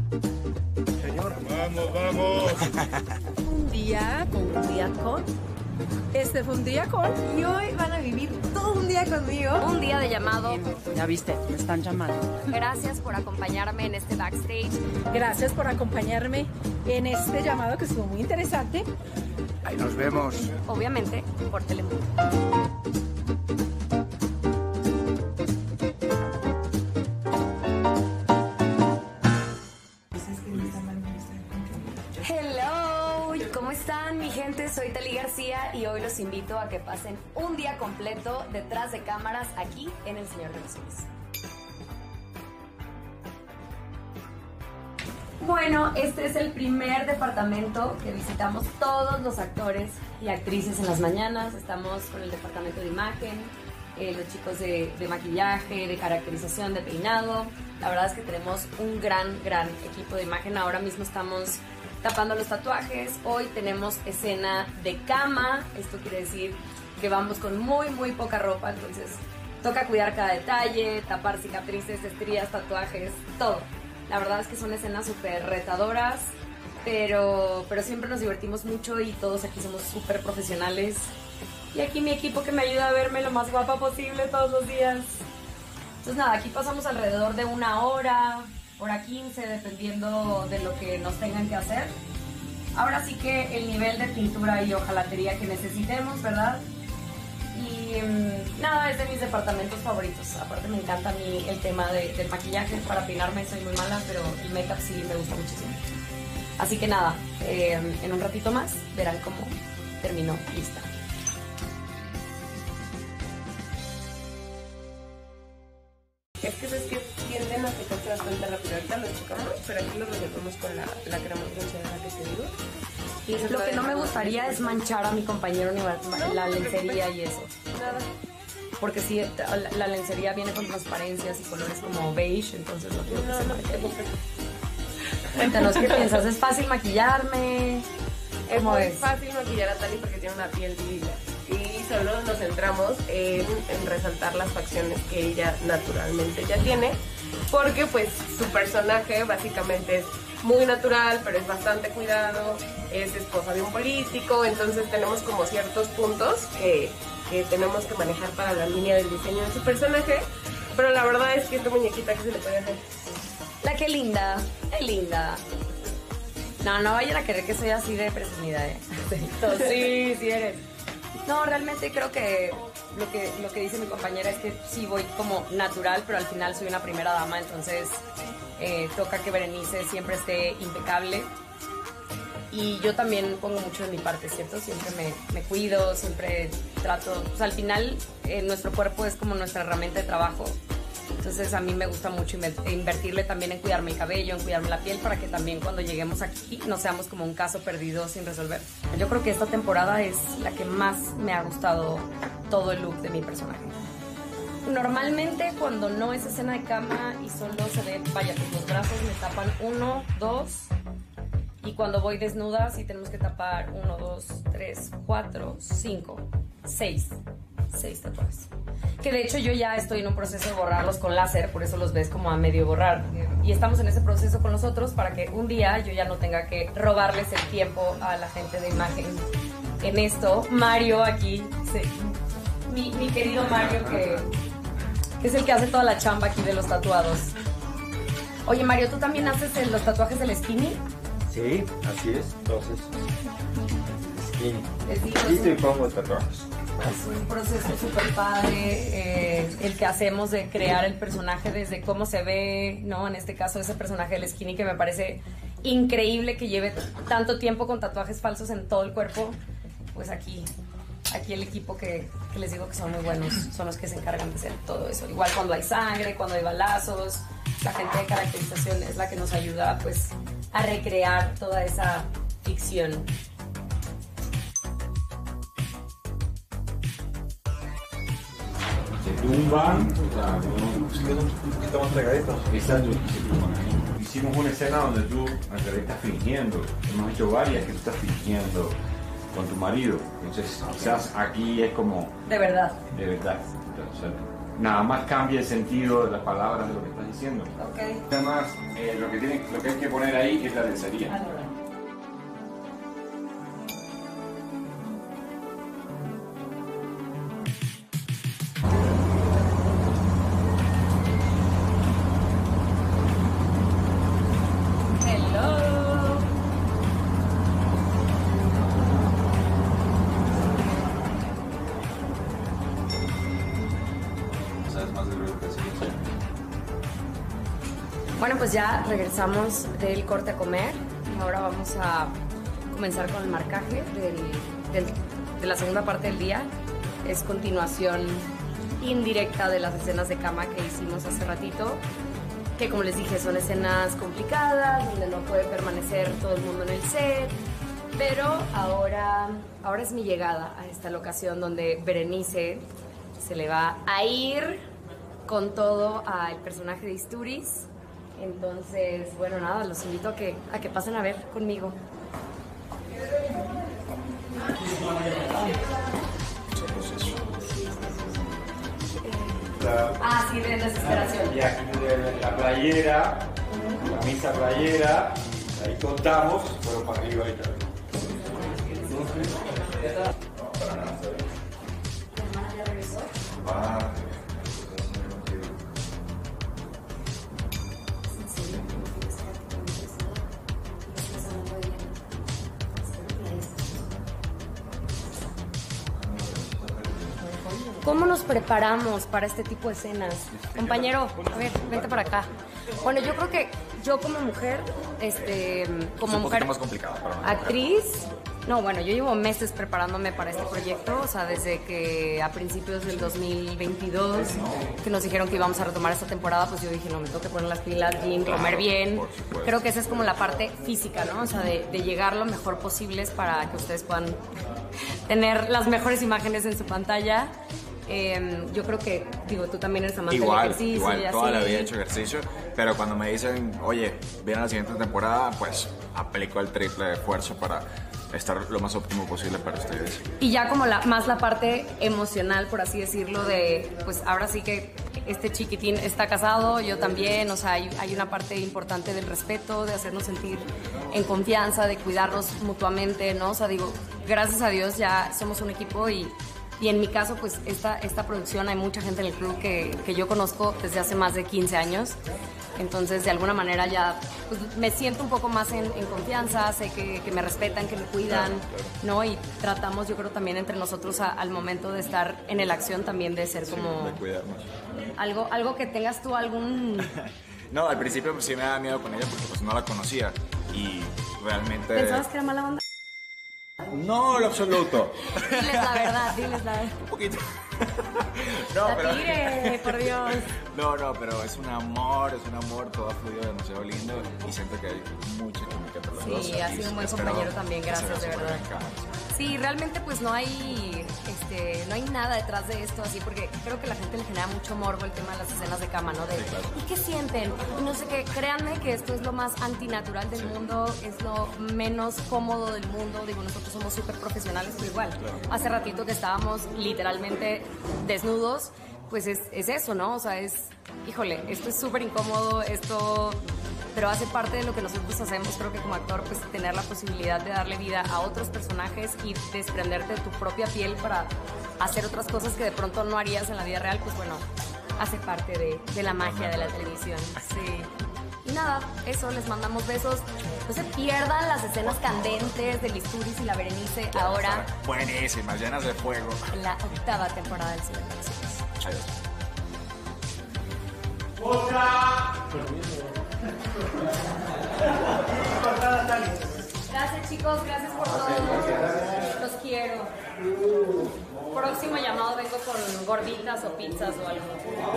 Señor. Vamos, vamos. Un día con. Este fue un día con. Y hoy van a vivir todo un día conmigo. Un día de llamado. Ya viste, me están llamando. Gracias por acompañarme en este backstage. Gracias por acompañarme en este llamado que estuvo muy interesante. Ahí nos vemos. Obviamente, por Telemundo. Hello, ¿cómo están mi gente? Soy Tali García y hoy los invito a que pasen un día completo detrás de cámaras aquí en El Señor de los Cielos. Bueno, este es el primer departamento que visitamos todos los actores y actrices en las mañanas. Estamos con el departamento de imagen, los chicos de maquillaje, de caracterización, de peinado. La verdad es que tenemos un gran equipo de imagen. Ahora mismo estamos tapando los tatuajes. Hoy tenemos escena de cama. Esto quiere decir que vamos con muy poca ropa, entonces toca cuidar cada detalle, tapar cicatrices, estrías, tatuajes, todo. La verdad es que son escenas súper retadoras, pero siempre nos divertimos mucho y todos aquí somos súper profesionales. Y aquí mi equipo que me ayuda a verme lo más guapa posible todos los días. Entonces nada, aquí pasamos alrededor de 1 hora, hora 15, dependiendo de lo que nos tengan que hacer. Ahora sí que el nivel de pintura y hojalatería que necesitemos, ¿verdad? Y nada, es de mis departamentos favoritos. Aparte me encanta a mí el tema del maquillaje. Para peinarme soy muy mala, pero el make-up sí me gusta muchísimo. Así que nada, en un ratito más verán cómo terminó lista. Es que es que tienden a secarse bastante rápido. Ahorita lo checamos, pero aquí lo resolvemos con la crema bronceadora que te digo. Y Lo que no me gustaría es manchar a mi compañero ni la lencería y eso. Nada. Porque si la lencería viene con transparencias y colores como beige, entonces no quiero que se marque. Cuéntanos qué piensas. ¿Es fácil maquillarme? Es ¿Cómo muy es? fácil maquillar a Tali porque tiene una piel divina. Y solo nos centramos en resaltar las facciones que ella naturalmente ya tiene. Porque pues su personaje básicamente es muy natural, pero es bastante cuidado. Es esposa de un político, entonces tenemos como ciertos puntos que tenemos que manejar para la línea del diseño de su personaje. Pero la verdad es que esta muñequita que se le puede hacer. La que linda, es linda. No vayan a querer que soy así de presumida, ¿eh? Sí eres. No, realmente creo que lo que dice mi compañera es que sí voy como natural, pero al final soy una primera dama, entonces toca que Berenice siempre esté impecable. Y yo también pongo mucho de mi parte, ¿cierto? Siempre me cuido, siempre trato... O sea, al final nuestro cuerpo es como nuestra herramienta de trabajo. Entonces a mí me gusta mucho invertirle también en cuidarme el cabello, en cuidarme la piel, para que también cuando lleguemos aquí no seamos como un caso perdido sin resolver. Yo creo que esta temporada es la que más me ha gustado todo el look de mi personaje. Normalmente cuando no es escena de cama y solo se ve, vaya, pues los brazos me tapan 1, 2... Y cuando voy desnuda, sí tenemos que tapar 1, 2, 3, 4, 5, 6 tatuajes. Que de hecho yo ya estoy en un proceso de borrarlos con láser, por eso los ves como a medio borrar. Y estamos en ese proceso con los otros para que un día yo ya no tenga que robarles el tiempo a la gente de imagen en esto. Mario aquí, sí. Mi querido Mario que es el que hace toda la chamba aquí de los tatuados. Oye Mario, ¿tú también haces los tatuajes del skinny? Sí, así es. Entonces, skinny. Es Y te pongo tatuajes. Es un proceso súper padre, el que hacemos de crear el personaje desde cómo se ve, ¿no? En este caso, ese personaje del skinny que me parece increíble que lleve tanto tiempo con tatuajes falsos en todo el cuerpo. Pues aquí el equipo que les digo que son muy buenos, son los que se encargan de hacer todo eso. Igual cuando hay sangre, cuando hay balazos, la gente de caracterización es la que nos ayuda, pues, a recrear toda esa ficción. Se tumban, o sea, un poquito más pegadito. Exacto, se tumban ahí. Hicimos una escena donde tú en realidad estás fingiendo. Hemos hecho varias que tú estás fingiendo con tu marido. Entonces, quizás aquí es como... De verdad. De verdad. O sea, nada más cambia el sentido de las palabras de lo que estás diciendo. Ok. Nada más, lo que hay que poner ahí es la lencería. Bueno, pues ya regresamos del corte a comer. Ahora vamos a comenzar con el marcaje de la segunda parte del día. Es continuación indirecta de las escenas de cama que hicimos hace ratito, que como les dije son escenas complicadas, donde no puede permanecer todo el mundo en el set. Pero ahora es mi llegada a esta locación donde Berenice se le va a ir con todo al personaje de Istúriz. Entonces, bueno, nada, los invito a que pasen a ver conmigo. Sí, de desesperación. Y aquí la playera, la misa playera, ahí contamos, pero para arriba ahí también. No, para nada, está bien. ¿Tu hermana ya regresó? ¿Cómo nos preparamos para este tipo de escenas? Compañero, a ver, vente para acá. Bueno, yo creo que yo como mujer, como un mujer poquito más complicado para una actriz, no, bueno, yo llevo meses preparándome para este proyecto, o sea, desde que a principios del 2022, que nos dijeron que íbamos a retomar esta temporada, pues yo dije, no, me tengo que poner las pilas, gym, comer bien. por supuesto. Creo que esa es como la parte física, ¿no? O sea, de llegar lo mejor posible para que ustedes puedan tener las mejores imágenes en su pantalla. Yo creo que, digo, tú también eres amante del ejercicio. Igual, y así. toda la vida he hecho ejercicio, pero cuando me dicen, oye, viene la siguiente temporada, pues aplico el triple de esfuerzo para estar lo más óptimo posible para ustedes. Y ya como más la parte emocional, por así decirlo, de, pues ahora sí que este chiquitín está casado, yo también, o sea, hay una parte importante del respeto, de hacernos sentir en confianza, de cuidarnos mutuamente, ¿no? O sea, digo, gracias a Dios ya somos un equipo y en mi caso, pues esta producción, hay mucha gente en el club que yo conozco desde hace más de 15 años. Entonces, de alguna manera ya pues, me siento un poco más en confianza, sé que me respetan, que me cuidan, ¿no? Y tratamos, yo creo, también entre nosotros al momento de estar en la acción también de ser como... De cuidarnos. Algo que tengas tú algún... No, al principio pues, sí me daba miedo con ella porque pues no la conocía y realmente... ¿Pensabas que era mala onda? No, en lo absoluto. Diles la verdad, diles la verdad. Un poquito. No, La pero... tire, por Dios. No, pero es un amor, todo ha fluido demasiado lindo y siento que hay mucha química entre los dos. Sí, ha sido un buen Espero compañero también, gracias, que sea de verdad. súper bien. Sí, realmente pues no hay nada detrás de esto así, porque creo que a la gente le genera mucho morbo el tema de las escenas de cama, ¿no? Sí, claro. ¿Y qué sienten? Y no sé qué, créanme que esto es lo más antinatural del mundo, es lo menos cómodo del mundo, digo, nosotros somos súper profesionales, pero igual, hace ratito que estábamos literalmente desnudos, pues es eso, ¿no? O sea, híjole, esto es súper incómodo, pero hace parte de lo que nosotros hacemos, creo que como actor, pues tener la posibilidad de darle vida a otros personajes y desprenderte de tu propia piel para hacer otras cosas que de pronto no harías en la vida real, pues bueno, hace parte de la magia de la televisión. Sí. Y nada, eso, les mandamos besos. No se pierdan las escenas candentes de Istúriz y la Berenice ahora Buenísimas, llenas de fuego. en la 8ª temporada del Cine Televisión. Adiós. Gracias chicos, gracias por todo. Los quiero. Próximo llamado vengo con gorditas o pizzas o algo.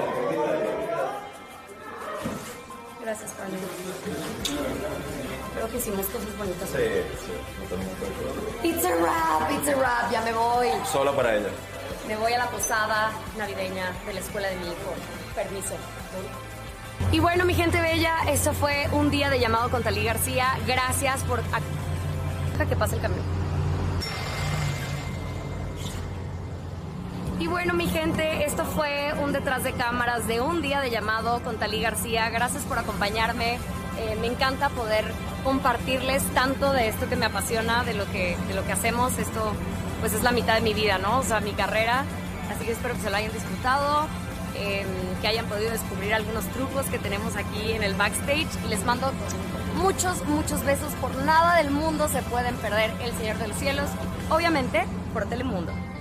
Gracias, Pablo. Creo que hicimos cosas bonitas. Pizza wrap, ya me voy. Solo para ella. Me voy a la posada navideña de la escuela de mi hijo. Permiso. Y bueno, mi gente bella, esto fue un día de llamado con Talí García. Gracias por... Deja que pase el camión. Y bueno, mi gente, esto fue un detrás de cámaras de un día de llamado con Talí García. Gracias por acompañarme. Me encanta poder compartirles tanto de esto que me apasiona, de lo que hacemos. Esto pues es la mitad de mi vida, ¿no? O sea, mi carrera. Así que espero que se lo hayan disfrutado, que hayan podido descubrir algunos trucos que tenemos aquí en el backstage. Y les mando muchos besos. Por nada del mundo se pueden perder El Señor de los Cielos, obviamente por Telemundo.